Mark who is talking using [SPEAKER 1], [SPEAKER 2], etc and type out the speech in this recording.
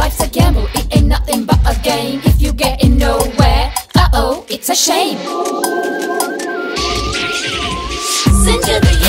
[SPEAKER 1] Life's a gamble, it ain't nothing but a game. If you're getting nowhere, uh-oh, it's a shame. Send you the